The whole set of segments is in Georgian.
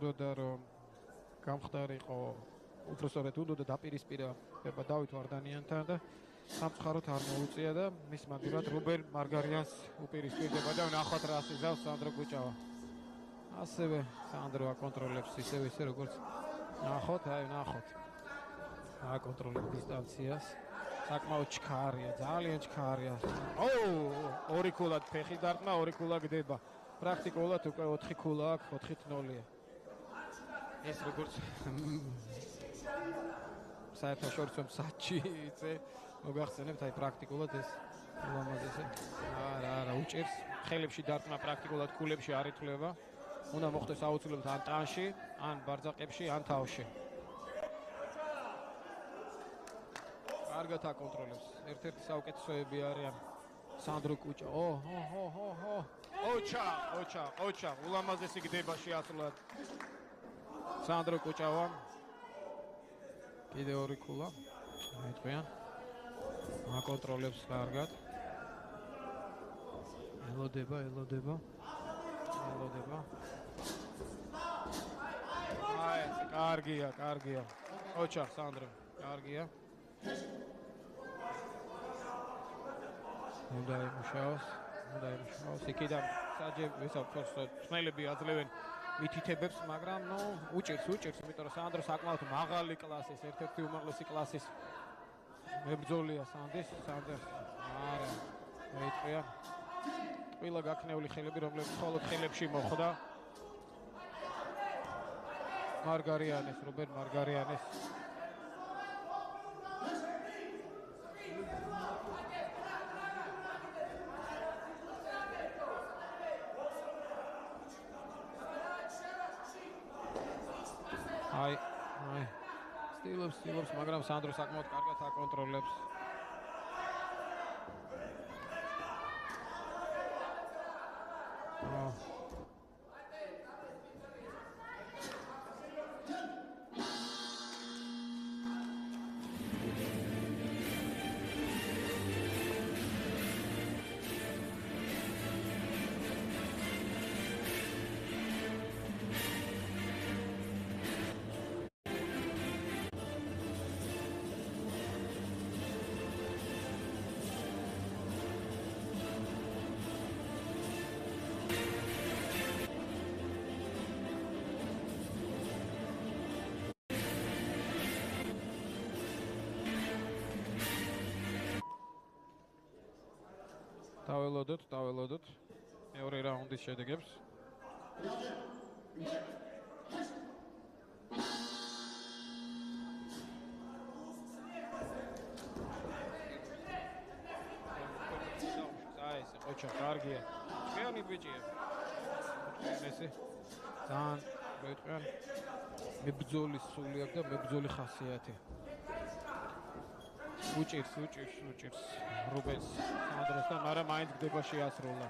უნდოდა რომ გამხდარიყო უბრალოდ უნდა დაპირისპირება დავით ვარდანიანთან და სამწუხაროდ არ მოუწია და მის მაგურად რუბენ მარგარიანს უპირისპირდება და ნახოთ რა იზავს სანდრო კუჭავა. ასევე სანდრო აკონტროლებს ისე როგორც ნახოთ, ნახოთ. აკონტროლებს დისტანციას. საკმაოდ ჩქარია, ძალიან ჩქარია. ორი ქულად ფეხი დარტყმა, ორი ქულა გდება. პრაქტიკულად უკვე 4 ქულა აქვს, 4-0-ია. ეს როგორც საერთაშორისო მსაჯი იწე მოგახსენებთ, პრაქტიკულად ეს ულამაზესი. არა, უჭერს. ხელებში დარტყმა პრაქტიკულად ქულებში არ ითვლება. უნდა მოხდეს აუცილებლად ან ტანში, ან ბარძაყებში, ან თავში. კარგად აკონტროლებს. ერთ-ერთი საუკეთესოები არიან სანდრო კუჭა. ოჩა, ულამაზესი გდება შეასრულად. სანდრო კუჭავა. კიდე ორი ქულა. მეტყვიან. აკონტროლებს კარგად. ელოდება. კარგია. ოჩა, სანდრო, კარგია. უნდა იმუშაოს. იქიდან საჯები ხმელები აძლევენ მითითებებს, მაგრამ უჭერს, იმიტომ რომ სანდრო საკმაოდ მაღალი კლასის, ერთ-ერთი უმაღლესი კლასის მებრძოლია სანდრო. არა, მეიტყია. ყველა გაქნეული ხელები, რომლებიც მხოლოდ ხელებში მოხვდა. რუბენ მარგარიანეს. სტილობს, მაგრამ სანდრო საკმაოდ კარგად აკონტროლებს. დაველოდოთ მეორე რაუნდის შედეგებს. ეს ოჩა კარგია. ჩვენი ბიჭია. ესე ძალიან მეტყვიან მებრძოლის სული აქვს და მებრძოლი ხასიათი. უჭირს რუბენს სანდროსთან, მაგრამ მაინც გდება შეასრულა.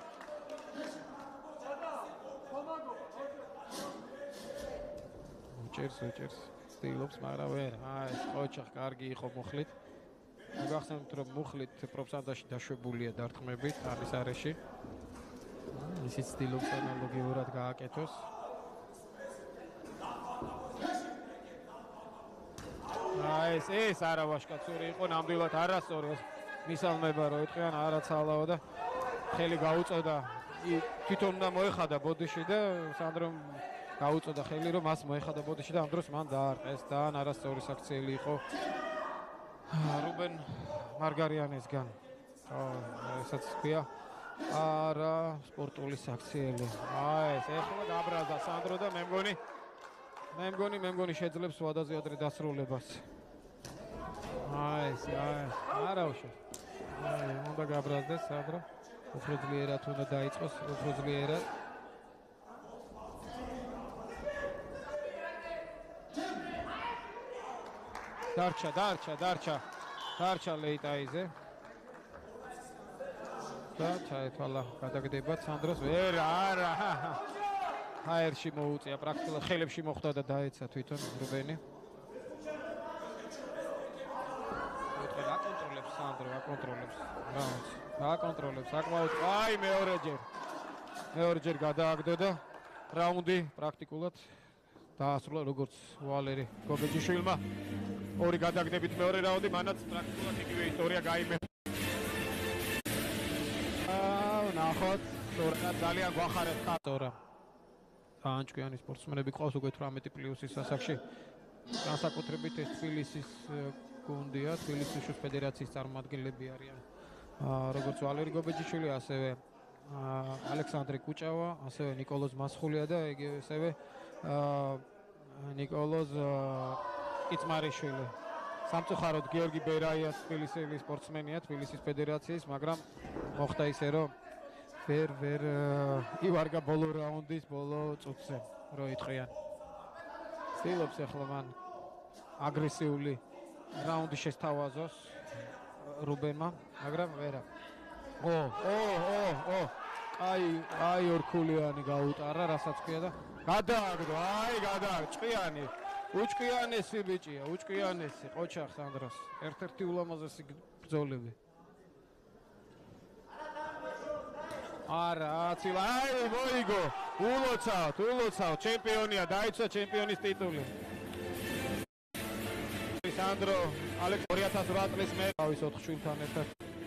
უჭერს სტილობს, მაგრამ ვერ. ეს ოჩახ კარგი იყო მუხლით. მოგახსენებთ რომ მუხლით პროფსანდაში დაშვებულია დარტყმებით ამის არეში. ისიც სტილობს ანალოგიურად გააკეთოს. ეს არა ვაშკაცური იყო, ნამდვილად არასწორი მისალმება რო იტყვიან არაცალაო და ხელი გაუწოდა. თვითონ უნდა მოეხადა ბოდიში და სანდრომ გაუწოდა ხელი რომ მას მოეხადა ბოდიში და ამ დროს მან დაარტყეს. ძალიან არასწორი საქციელი იყო რუბენ მარგარიანესგან. ესაც ქვია არა სპორტული საქციელი. ეს ეხლა დაბრაზდა სანდრო და მე მგონი შეძლებს ვადაზე ადრე დასრულებას. არა უშავს. უნდა გაბრაზდეს სანდრო. უფრო ძლიერად უნდა დაიწყოს, უფრო ძლიერად. დარჩა ლეიტაიზე. და ჩაეთვალა გადაგდება სანდროს. ვერ არა. ჰაერში მოუწია, პრაქტიკულად ხელებში მოხვდა და დაეცა თვითონ რუბენი. აკონტროლებს სანდრო, აკონტროლებს, საკმაოდ. მეორეჯერ გადააგდო და რაუნდი პრაქტიკულად დაასრულა როგორც ვალერი გოგეჯიშვილმა. ორი გადაგდებით მეორე რაუნდი, მანაც პრაქტიკულად იგივე ისტორია გაიმეორა. ნახოთ, სწორად ძალიან გვახარებს კატორა. ანჭკვიანი სპორტსმენები ყავს უკვე 18+-ის ასაკში. განსაკუთრებით ეს თბილისის გუნდია, თბილისის შუს ფედერაციის წარმომადგენლები არიან. როგორც ვალერი გოგეჯიშვილი, ასევე ალექსანდრე კუჭავა, ასევე ნიკოლოზ მასხულია და ასევე ნიკოლოზ კიცმარიშვილი. სამწუხაროდ გიორგი ბერაიას თბილისელი სპორტსმენია თბილისის ფედერაციის, მაგრამ მოხდა ისე, რომ ვერ ივარგა ბოლო რაუნდის ბოლო წუთზე, რო იტყვიან. ცდილობს ახლა მან აგრესიული რაუნდი შესთავაზოს რუბენმა, მაგრამ ვერა. აი ორქულიანი გაუტარა, რასაც ქვია და გადააგდო, ჭკვიანი. უჭკვიანესი ბიჭია, უჭკვიანესი ყოჩახს ანდროს. ერთ-ერთი ულამაზესი ბრძოლები. არა, აცილა, მოიგო. ულოცავთ, ჩემპიონია, დაიცვა ჩემპიონის ტიტული. სანდრო ალექს 2008 წლის მე ავის 4 შვილთან ერთად.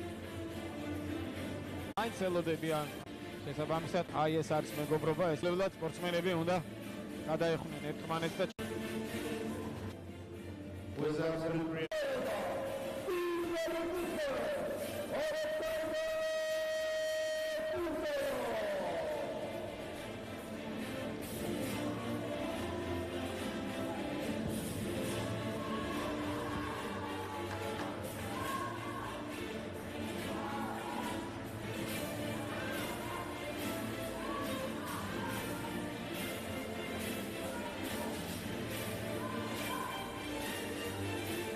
მაინც ელოდებიან შესაბამისად, აი ეს არის მეგობრობა, ესლებლად სპორტსმენები უნდა გადაეხუნენ ერთმანეთს და